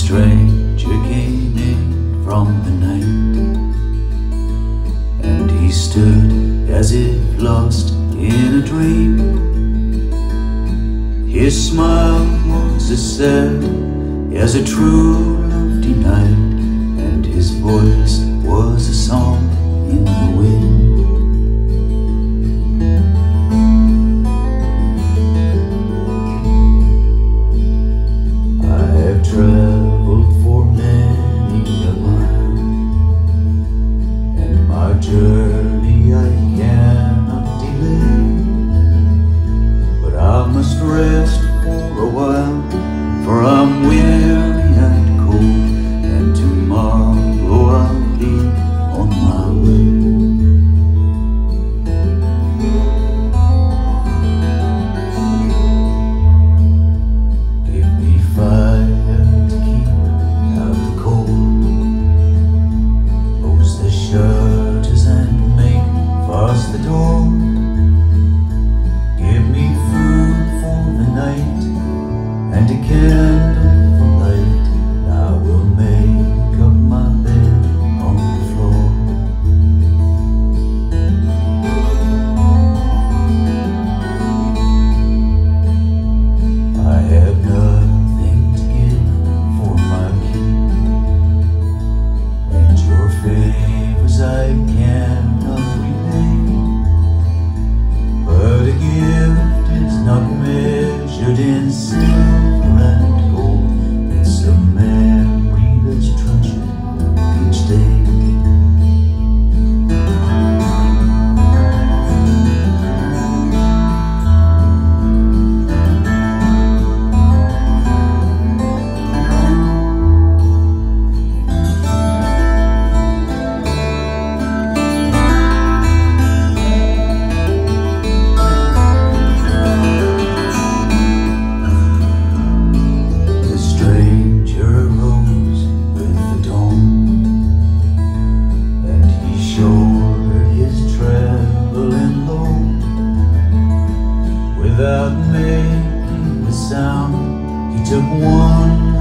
stranger came in from the night, and he stood as if lost in a dream. His smile was as sad as a true love denied, and his voice was a song in the wind. I have traveled for many a mile, and my journey I cannot delay, but I must rest for a while, for I'm weary and cold, and tomorrow I'll be on my way. Give me fire to keep out the cold, close the shutters and make fast the door. Give me food for the night and a candle for light, and I will make up my bed on the floor. I have nothing to give for my keep, and your favors I cannot repay, but a gift is not measured in silver and gold. It's a memory that's treasured each day. Shouldered his traveling load. Without making a sound, he took one